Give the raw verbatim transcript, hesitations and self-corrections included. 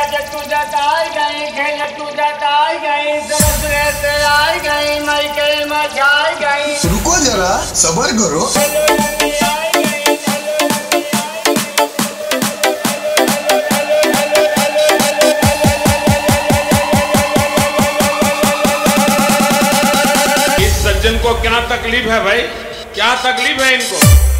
जट्टू जताई गई खेलटू जताई गई सरसरे से आई गई मई के मचाई गई। रुको जरा सबर करो। इस सज्जन को क्या तकलीफ है भाई, क्या तकलीफ है इनको?